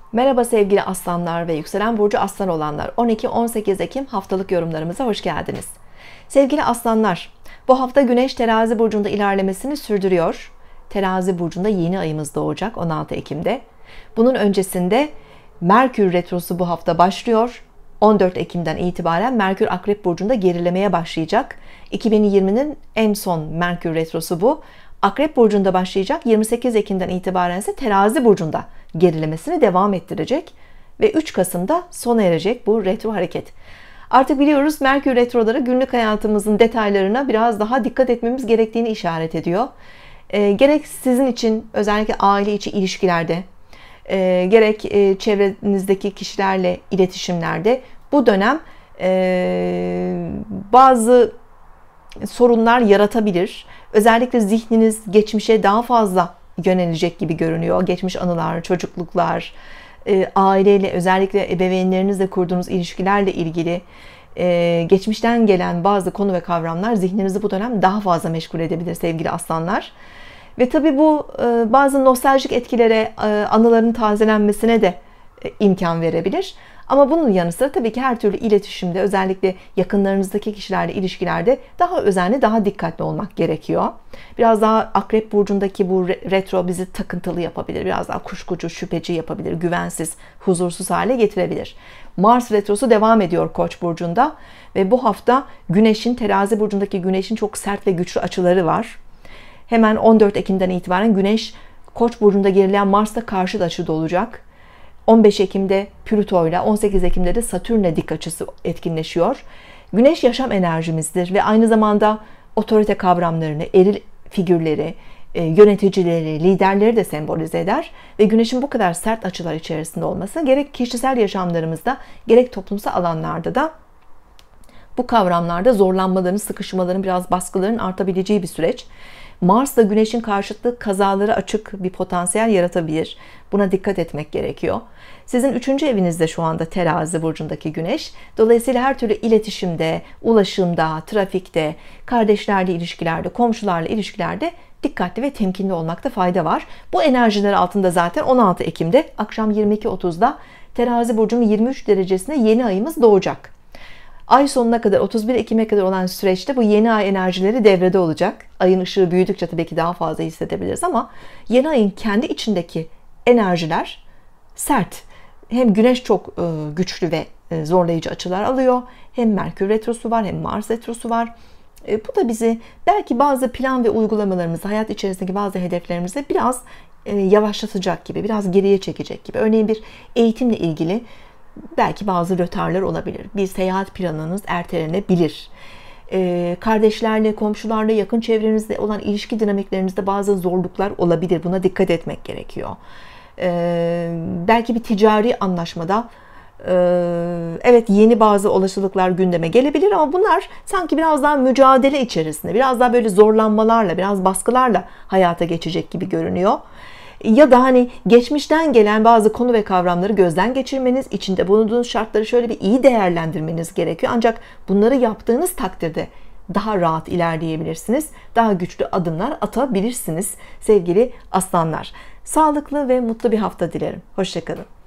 Merhaba sevgili aslanlar ve yükselen burcu aslan olanlar, 12-18 Ekim haftalık yorumlarımıza hoş geldiniz. Sevgili aslanlar, bu hafta Güneş Terazi burcunda ilerlemesini sürdürüyor. Terazi burcunda yeni ayımız doğacak 16 Ekim'de. Bunun öncesinde Merkür retrosu bu hafta başlıyor. 14 Ekim'den itibaren Merkür Akrep burcunda gerilemeye başlayacak. 2020'nin en son Merkür retrosu bu. Akrep burcunda başlayacak, 28 Ekim'den itibaren ise Terazi burcunda gerilemesini devam ettirecek ve 3 Kasım'da sona erecek bu retro hareket. Artık biliyoruz, Merkür retroları günlük hayatımızın detaylarına biraz daha dikkat etmemiz gerektiğini işaret ediyor. Gerek sizin için, özellikle aile içi ilişkilerde, gerek çevrenizdeki kişilerle iletişimlerde bu dönem bazı sorunlar yaratabilir. Özellikle zihniniz geçmişe daha fazla yönelecek gibi görünüyor. Geçmiş anılar, çocukluklar, aileyle, özellikle ebeveynlerinizle kurduğunuz ilişkilerle ilgili geçmişten gelen bazı konu ve kavramlar zihninizi bu dönem daha fazla meşgul edebilir sevgili aslanlar. Ve tabii bu bazı nostaljik etkilere, anıların tazelenmesine de imkan verebilir. Ama bunun yanı sıra tabii ki her türlü iletişimde, özellikle yakınlarınızdaki kişilerle ilişkilerde daha özenli, daha dikkatli olmak gerekiyor. Biraz daha Akrep burcundaki bu retro bizi takıntılı yapabilir. Biraz daha kuşkucu, şüpheci yapabilir. Güvensiz, huzursuz hale getirebilir. Mars retrosu devam ediyor Koç burcunda ve bu hafta Güneş'in, Terazi burcundaki Güneş'in çok sert ve güçlü açıları var. Hemen 14 Ekim'den itibaren Güneş Koç burcunda gerileyen Mars'ta karşıt açıda olacak. 15 Ekim'de Plüto ile 18 Ekim'de de Satürn'le dik açısı etkinleşiyor. Güneş yaşam enerjimizdir ve aynı zamanda otorite kavramlarını, eril figürleri, yöneticileri, liderleri de sembolize eder. Ve Güneş'in bu kadar sert açılar içerisinde olması gerek kişisel yaşamlarımızda gerek toplumsal alanlarda da bu kavramlarda zorlanmaların, sıkışmaların, biraz baskıların artabileceği bir süreç. Mars'la Güneş'in karşıtlığı kazalara açık bir potansiyel yaratabilir. Buna dikkat etmek gerekiyor. Sizin 3. evinizde şu anda Terazi burcundaki Güneş. Dolayısıyla her türlü iletişimde, ulaşımda, trafikte, kardeşlerle ilişkilerde, komşularla ilişkilerde dikkatli ve temkinli olmakta fayda var. Bu enerjiler altında zaten 16 Ekim'de akşam 22.30'da Terazi burcunun 23 derecesine yeni ayımız doğacak. Ay sonuna kadar, 31 Ekim'e kadar olan süreçte bu yeni ay enerjileri devrede olacak. Ayın ışığı büyüdükçe tabii ki daha fazla hissedebiliriz ama yeni ayın kendi içindeki enerjiler sert. Hem Güneş çok güçlü ve zorlayıcı açılar alıyor. Hem Merkür retrosu var, hem Mars retrosu var. Bu da bizi belki bazı plan ve uygulamalarımızı, hayat içerisindeki bazı hedeflerimizi biraz yavaşlatacak gibi, biraz geriye çekecek gibi. Örneğin bir eğitimle ilgili belki bazı rötarlar olabilir. Bir seyahat planınız ertelenebilir. Kardeşlerle, komşularla, yakın çevrenizde olan ilişki dinamiklerinizde bazı zorluklar olabilir. Buna dikkat etmek gerekiyor. Belki bir ticari anlaşmada evet, yeni bazı olasılıklar gündeme gelebilir ama bunlar sanki biraz daha mücadele içerisinde, biraz daha böyle zorlanmalarla, biraz baskılarla hayata geçecek gibi görünüyor. Ya da hani geçmişten gelen bazı konu ve kavramları gözden geçirmeniz, içinde bulunduğunuz şartları şöyle bir iyi değerlendirmeniz gerekiyor. Ancak bunları yaptığınız takdirde daha rahat ilerleyebilirsiniz. Daha güçlü adımlar atabilirsiniz sevgili aslanlar. Sağlıklı ve mutlu bir hafta dilerim. Hoşça kalın.